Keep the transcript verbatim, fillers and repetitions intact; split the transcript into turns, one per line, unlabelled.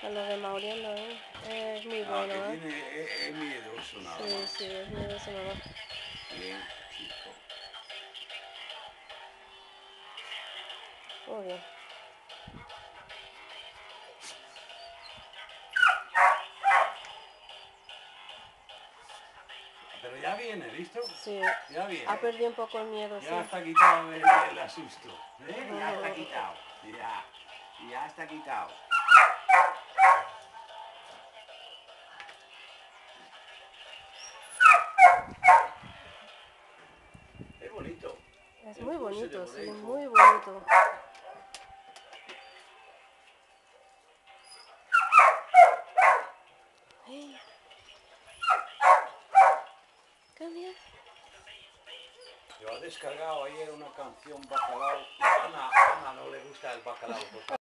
A lo de Mauriano, ¿eh? Es muy
Ah,
bueno,
que
¿eh?
tiene, es, es miedoso nada
Sí,
más.
sí, es miedoso nada más.
Bien, chico.
Muy bien.
Pero ya viene, ¿listo?
Sí.
Ya viene.
Ha perdido un poco el miedo,
Ya
sí.
está quitado el, el asusto. ¿Eh? Ya está quitado. Ya. Ya está quitado. Es bonito.
Es
El
muy
curso de
bonito, sí,
Podenco.
muy bonito. Hey. Cambia.
Yo he descargado ayer una canción bacalao. A Ana, Ana no le gusta el bacalao total.